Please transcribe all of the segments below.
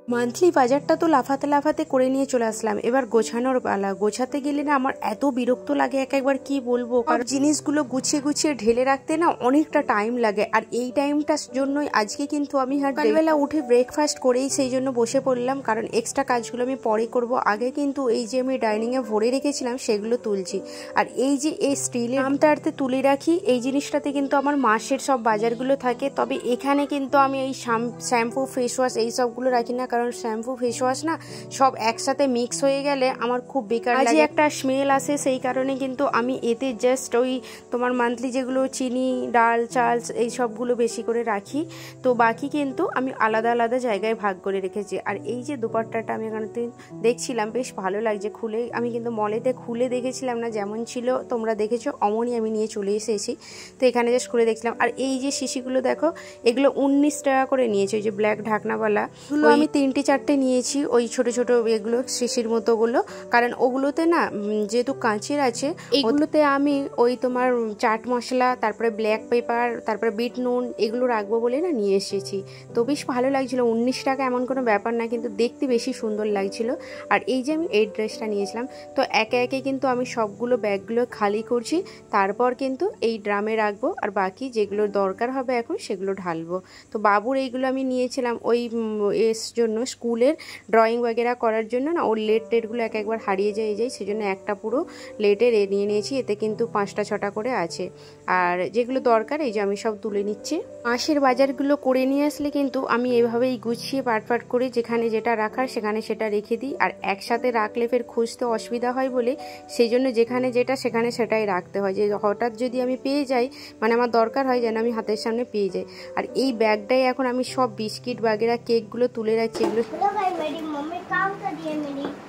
Monthly বাজারটা তো লাফাতে লাফাতে করে নিয়ে চলে আসলাম। এবার গোছানোর পালা। গোছাতে গেলে না আমার এত বিরক্ত লাগে, একবার কি বলবো, কারণ জিনিসগুলো গুছিয়ে গুছিয়ে ঢেলে রাখতে না অনেকটা টাইম লাগে। আর এই টাইমটার জন্যই আজকে কিন্তু আমি সকালবেলা উঠে ব্রেকফাস্ট করেই সেই জন্য বসে পড়লাম, কারণ এক্সট্রা কাজগুলো আমি পরে করব। আগে কিন্তু এই যে আমি ডাইনিংয়ে ভরে রেখেছিলাম সেগুলো তুলছি। আর এই যে এই স্টিলের আমটাতে তুলে রাখি, এই জিনিসটাতে কিন্তু আমার মাসের সব বাজারগুলো থাকে। তবে এখানে কিন্তু আমি এই শ্যাম্পু ফেস ওয়াশ এই সবগুলো রাখি না, কারণ শ্যাম্পু ফেস ওয়াশ না সব একসাথে মিক্স হয়ে গেলে আমার খুব বেকার লাগে, একটা স্মেল আসে। সেই কারণে কিন্তু আমি এতে জাস্ট ওই তোমার মান্থলি যেগুলো চিনি, ডাল, চাল এই সবগুলো বেশি করে রাখি। তো বাকি কিন্তু আমি আলাদা আলাদা জায়গায় ভাগ করে রেখেছি। আর এই যে দুপাট্টাটা আমি এখানে দেখছিলাম, বেশ ভালো লাগছে খুলে। আমি কিন্তু মলেতে খুলে দেখেছিলাম না, যেমন ছিল তোমরা দেখেছো অমনই আমি নিয়ে চলে এসেছি। তো এখানে জাস্ট খুলে দেখছিলাম। আর এই যে শিশিগুলো দেখো, এগুলো 19 টাকা করে নিয়েছে, ওই যে ব্ল্যাক ঢাকনাওয়ালা। আমি 3-4টে নিয়েছি, ওই ছোট ছোট এগুলো শিশির মতোগুলো, কারণ ওগুলোতে না যেহেতু কাঁচের আছে, এগুলোতে আমি ওই তোমার চাট মশলা, তারপরে ব্ল্যাক পেপার, তারপরে বিট নুন এগুলো রাখবো বলে না নিয়ে এসেছি। তো বেশ ভালো লাগছিল। 19 টাকা এমন কোনো ব্যাপার না, কিন্তু দেখতে বেশি সুন্দর লাগছিল। আর এই যে আমি এই ড্রেসটা নিয়েছিলাম, তো একে একে কিন্তু আমি সবগুলো ব্যাগগুলো খালি করছি, তারপর কিন্তু এই ড্রামে রাখবো। আর বাকি যেগুলো দরকার হবে এখন সেগুলো ঢালবো। তো বাবুর এইগুলো আমি নিয়েছিলাম ওই এর জন্য, স্কুলের ড্রয়িং वगैरह করার জন্য না, ওর লেটগুলো এক একবার হারিয়ে যায় সেজন্য একটা পুরো লেটের নিয়ে নিয়েছি। এতে কিন্তু 5টা-6টা করে আছে। আর যেগুলো দরকার এই যে আমি সব তুলে নিচ্ছি। মাসের বাজারগুলো করে নিয়ে আসলে কিন্তু আমি এভাবেই গুছিয়ে পাট করে যেখানে যেটা রাখার সেখানে সেটা রেখে দিই। আর একসাথে রাখলে ফের খুঁজতে অসুবিধা হয় বলে সেই জন্য যেখানে যেটা সেখানে সেটাই রাখতে হয়, যে হঠাৎ যদি আমি পেয়ে যাই, মানে আমার দরকার হয় যেন আমি হাতের সামনে পেয়ে যাই। আর এই ব্যাগটাই এখন আমি সব বিস্কিট वगैरह केकগুলো তুলে রাখছি। এগুলো मेरी मम्मी काम कर रही है।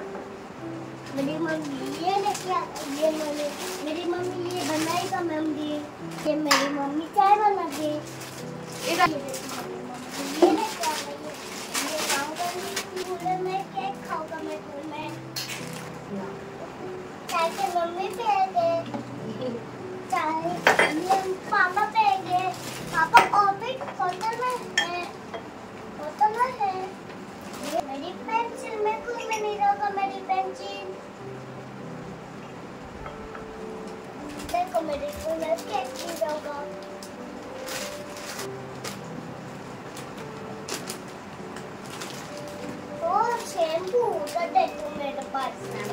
मेरी मम्मी ये लेके ये मेरी मम्मी ये बनाएगा मम्मी, ये मेरी मम्मी चाय बना दे। ये लेके आ गई, ये काम करनी बोले मैं केक खाऊंगा मैं स्कूल में। चाय के मम्मी पिएंगे, चाय ये पापा पिएंगे। पापा ऑफिस होटल में है, होटल में है। मेरी पेंसिल में कुछ में नहीं रखा, मेरी पेंसिल देखो मेरे स्कूल में केक नहीं रखा। और शैम्पू का देखो मेरे पास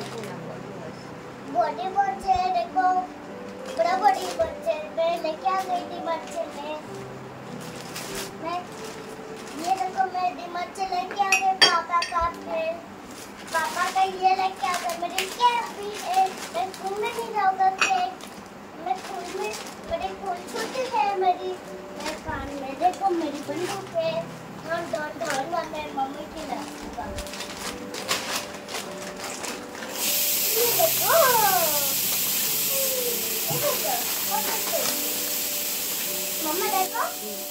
बॉडी वॉश है, देखो बड़ा बॉडी वॉश है। मैं लेके आ गई थी बच्चे में, मैं ये देखो मैं दिमाग से लेके आ गए पापा का, फिर पापा का ये लेके आ गए। मेरी केक भी है, मैं स्कूल में नहीं जाऊंगा केक, मैं स्कूल में मेरी फुल छुट्टी है मेरी। मैं कान में देखो मेरी बंदूक है, डॉन मैं मम्मी की लगूंगा। ये देखो मम्मा देखो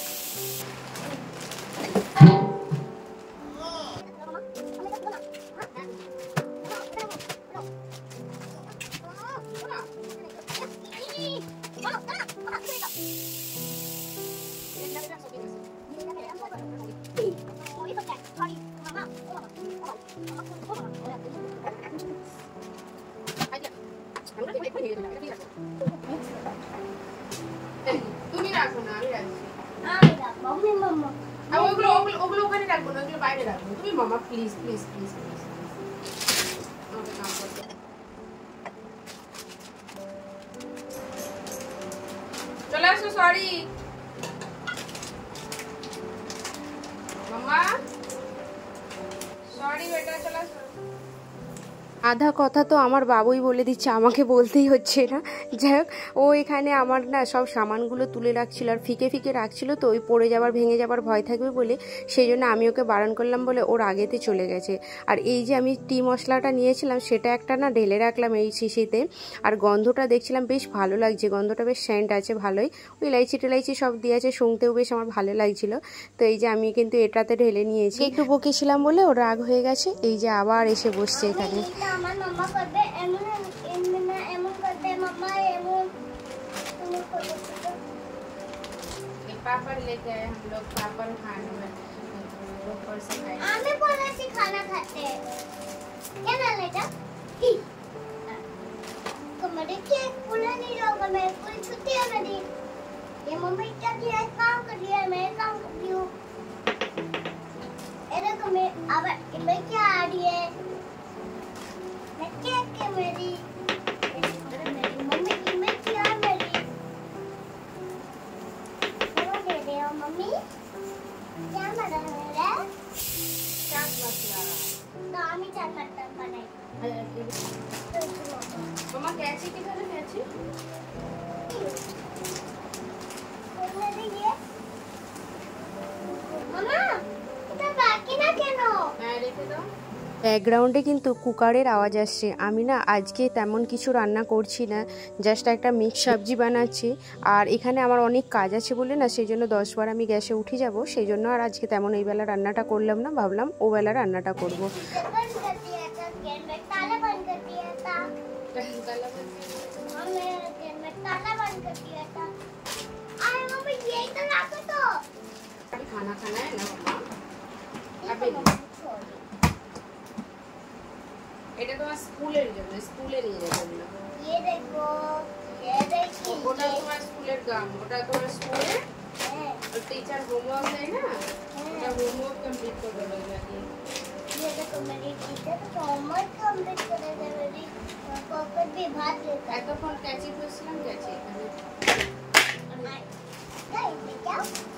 তুমি রাখো না, আমি রাখছি। আমি রাখবো মাম্মা। আর ওগুলো ওখানে রাখবো না, ওগুলো বাইরে রাখবো। তুমি মামা প্লিজ প্লিজ প্লিজ প্লিজ আমাকে কাম করতে। চলে আসো, সরি মামা, সরি বেটা, চলে আসো। আধা কথা তো আমার বাবুই বলে দিচ্ছে, আমাকে বলতেই হচ্ছে না। যাই হোক, ও এখানে আমার না সব সামানগুলো তুলে রাখছিল, আর ফিকে ফিকে রাখছিল, তো ওই পড়ে যাবার ভেঙে যাবার ভয় থাকবে বলে সেই জন্য আমি ওকে বারণ করলাম বলে ওর আগেতে চলে গেছে। আর এই যে আমি টি মশলাটা নিয়েছিলাম সেটা একটা না ঢেলে রাখলাম এই শিশিতে। আর গন্ধটা দেখছিলাম বেশ ভালো লাগছে, গন্ধটা বেশ সেন্ট আছে ভালোই, ওই ইলাইচি টেলাইচি সব দিয়ে আছে, শুনতেও বেশ আমার ভালো লাগছিল। তো এই যে আমি কিন্তু এটাতে ঢেলে নিয়েছি। একটু বকেছিলাম বলে ও রাগ হয়ে গেছে, এই যে আবার এসে বসছে এখানে। আমার মাম্মা করবে এমন এমন করবে মাম্মা এমন তুমি করবে। पापड़ लेके आए हम लोग, पापड़ खाने में ऊपर से खाए हमें बोला सी खाना खाते क्या ना लेटा तो मेरे केक पूरा नहीं होगा मैं पूरी छुट्टी है मेरी ये मम्मी क्या किया काम कर लिया मैं काम कर रही हूँ ऐसा तो मैं अब मैं क्या आ रही है मैं केक के मेरी मम्मी की मैं क्या मेरी क्या दे रहे हो मम्मी क्या बना है चाट मसाला दामी चाट मटन बनाई मम्मा कैची किधर है कैची ব্যাকগ্রাউন্ডে কিন্তু কুকারের আওয়াজ আসছে। আমি না আজকে তেমন কিছু রান্না করছি না, জাস্ট একটা মিক্স সবজি বানাচ্ছি। আর এখানে আমার অনেক কাজ আছে বলে না, সেই জন্য 10 বার আমি গ্যাসে উঠে যাব, সেই জন্য আর আজকে তেমন এই বেলা রান্নাটা করলাম না, ভাবলাম ও বেলা রান্নাটা করব। खाना खाना है ना मम्मा अबे এটা তোমার স্কুলের জন্য স্কুলে নিয়ে যাবে না ये देखो ওটা তোমার স্কুলের গাম ওটা তোমার স্কুলে और टीचर होमवर्क है ना ওটা होमवर्क कंप्लीट कर देगा ये देखो मेरी टीचर होमवर्क कंप्लीट कर देगा मेरी पॉकेट भी भात लेता है तो फोन कैची पूछलाम कैची एखाने नहीं क्या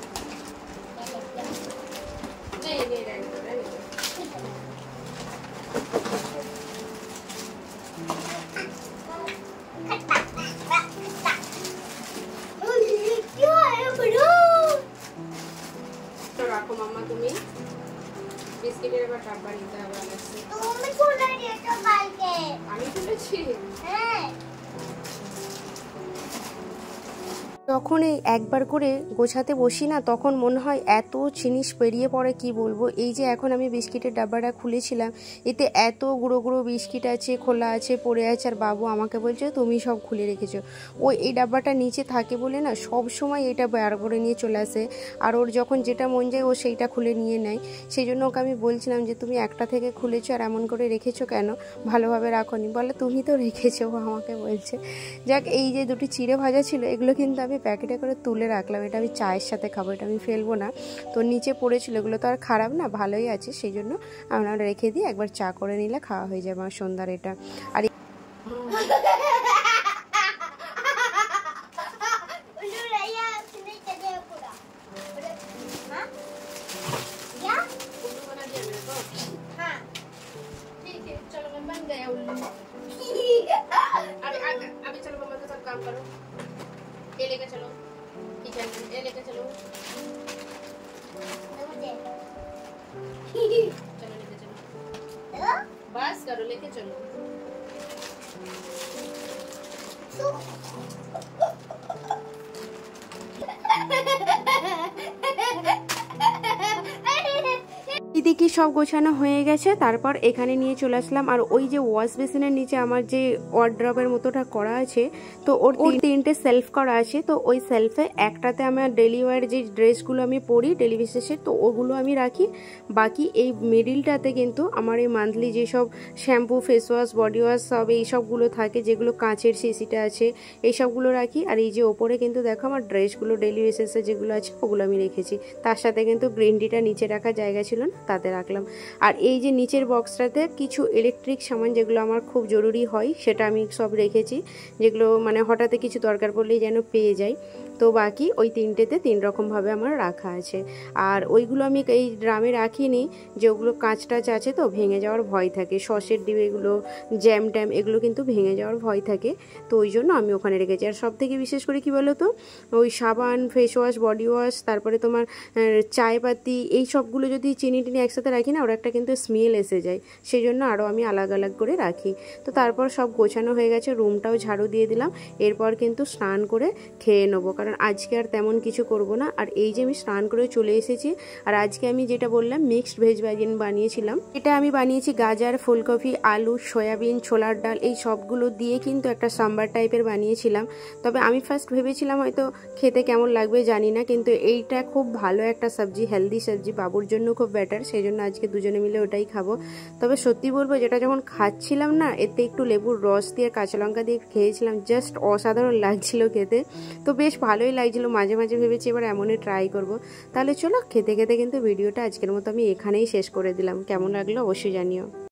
नहीं नहीं रहने दो क्या है बड़ो तो रखो मम्मा तुम्हें बिस्किटेर এবার ডাব্বা নিতে হবে আমাকে তুমি কোনটা দিয়েছো কালকে আমি তুলেছি হ্যাঁ যখন এই একবার করে গোছাতে বসি না, তখন মনে হয় এত জিনিস পেরিয়ে পড়ে কি বলবো। এই যে এখন আমি বিস্কিটের ডাব্বাটা খুলেছিলাম, এতে এত গুঁড়ো গুঁড়ো বিস্কিট আছে, খোলা আছে, পড়ে আছে, আর বাবু আমাকে বলছে তুমি সব খুলে রেখেছো। ও এই ডাব্বাটা নিচে থাকে বলে না সব সময় এটা বার করে নিয়ে চলে আসে, আর ওর যখন যেটা মন যায় ও সেইটা খুলে নিয়ে নেয়। সেই জন্য ওকে আমি বলছিলাম যে তুমি একটা থেকে খুলেছো আর এমন করে রেখেছো কেন, ভালোভাবে রাখোনি। বলে তুমি তো রেখেছো, ও আমাকে বলছে। যাক, এই যে দুটি চিড়ে ভাজা ছিল এগুলো কিন্তু আমি প্যাকেটে করে তুলে রাখলাম, এটা আমি চায়ের সাথে খাবো, এটা আমি ফেলবো না। তো নিচে পড়েছিল, এগুলো তো আর খারাপ না, ভালোই আছে, সেই জন্য আমরা রেখে দিই, একবার চা করে নিলে খাওয়া হয়ে যাবে আমার সন্ধ্যার এটা। আর अभी चलो मम्मा का सब काम करो, ये लेके चलो किचन में, ये लेके चलो चलो लेके चलो बस करो, लेके चलो এদিকে সব গোছানো হয়ে গেছে। তারপর এখানে নিয়ে চলে আসলাম, আর ওই যে ওয়াশ বেসিনের নিচে আমার যে ওয়ার্ড্রবের মতোটা করা আছে, তো ওর 3টে সেলফ করা আছে। তো ওই সেলফে একটাতে আমার ডেলি ওয়ার যে ড্রেসগুলো আমি পরি ডেলি বেসিসে, তো ওগুলো আমি রাখি। বাকি এই মিডিলটাতে কিন্তু আমার এই মান্থলি যেসব shampoo, face wash, body wash সব এইসবগুলো থাকে, যেগুলো কাঁচের শিশিটা আছে এইসবগুলো রাখি। আর এই যে ওপরে কিন্তু দেখো আমার ড্রেসগুলো ডেলি বেসিসে যেগুলো আছে ওগুলো আমি রেখেছি। তার সাথে কিন্তু গ্রিন টিটা নিচে রাখার জায়গা ছিল না, তাতে রাখলাম। আর এই যে নিচের বক্সটাতে কিছু ইলেকট্রিক সামান যেগুলো আমার খুব জরুরি হয় সেটা আমি সব রেখেছি, যেগুলো মানে হঠাৎ কিছু দরকার পড়লেই যেন পেয়ে যাই। তো বাকি ওই 3টেতে 3 রকমভাবে আমার রাখা আছে। আর ওইগুলো আমি এই ড্রামে রাখিনি, যে ওগুলো কাঁচ টাচ আছে তো ভেঙে যাওয়ার ভয় থাকে, সসের ডিবেগুলো, জ্যাম ট্যাম এগুলো কিন্তু ভেঙে যাওয়ার ভয় থাকে, তো ওই জন্য আমি ওখানে রেখেছি। আর সব থেকে বিশেষ করে কি বলো তো, ওই সাবান, ফেস ওয়াশ, বডি ওয়াশ, তারপরে তোমার চায়পাতি, এই সবগুলো যদি চিনি টিনি একসাথে রাখি না, ওর একটা কিন্তু স্মেল এসে যায়, সেই জন্য আরও আমি আলাদা আলাদা করে রাখি। তো তারপর সব গোছানো হয়ে গেছে, রুমটাও ঝাড়ু দিয়ে দিলাম। এরপর কিন্তু স্নান করে খেয়ে নেবো, কারণ কারণ আজকে আর তেমন কিছু করব না। আর এই যে আমি স্নান করে চলে এসেছি, আর আজকে আমি যেটা বললাম মিক্সড ভেজ বিরিয়ানি বানিয়েছিলাম, এটা আমি বানিয়েছি গাজর, ফুলকপি, আলু, সয়াবিন, ছোলার ডাল এই সবগুলো দিয়ে কিন্তু একটা সাম্বার টাইপের বানিয়েছিলাম। তবে আমি ফার্স্ট ভেবেছিলাম হয়তো খেতে কেমন লাগবে জানি না, কিন্তু এইটা খুব ভালো একটা সবজি, হেলদি সবজি, বাবুর জন্য খুব বেটার, সেই জন্য আজকে দুজনে মিলে ওটাই খাবো। তবে সত্যি বলবো যেটা যখন খাচ্ছিলাম না, এতে একটু লেবুর রস দিয়ে কাঁচা লঙ্কা দিয়ে খেয়েছিলাম, জাস্ট অসাধারণ লাগছিল খেতে। তো বেশ ভালোই লাগছিল, মাঝে মাঝে ভেবেছি এবার এমনই ট্রাই করব। তাহলে চলো খেতে খেতে কিন্তু ভিডিওটা আজকের মতো আমি এখানেই শেষ করে দিলাম। কেমন লাগলো অবশ্যই জানিও।